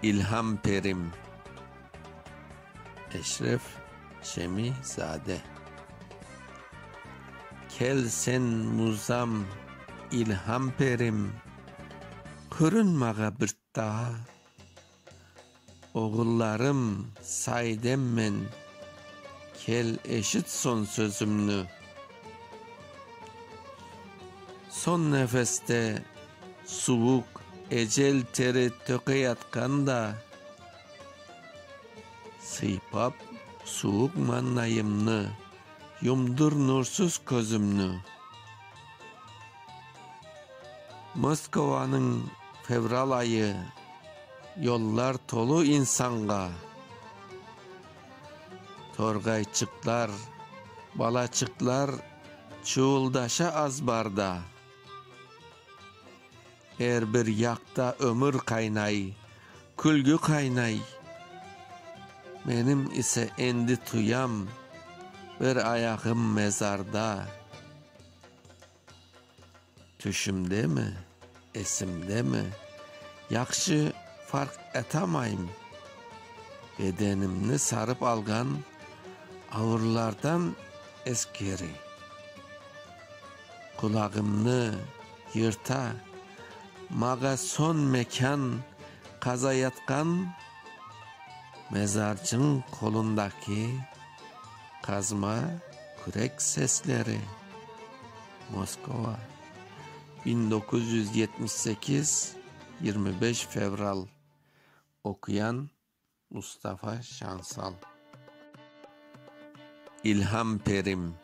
İlham Perim. Eşref Şemizade. Kel sen muzam ilham perim, körünmaga bir daha. Oğullarım saydem men, kel eşit son sözümnü. Son nefeste soğuk ecel teri tökeyatkanda, sıypap soğuk mannayımны, yumdur nursuz közümnü. Moskova'nın fevral ayı, yollar tolu insanga. Torgayçıklar, balaçıklar çuğuldaşa azbarda. Her bir yakta ömür kaynay, külgü kaynay. Benim ise endi tuyam, bir ayağım mezarda. Tüşümde mi, esimde mi, yakşı fark etamayım. Bedenimni sarıp algan ağırlardan eskeri. Kulağımni yırta, maga son mekan kazayatkan, mezarcın kolundaki kazma kürek sesleri. Moskova 1978 25 Fevral. Okuyan Mustafa Şansal. İlham Perim.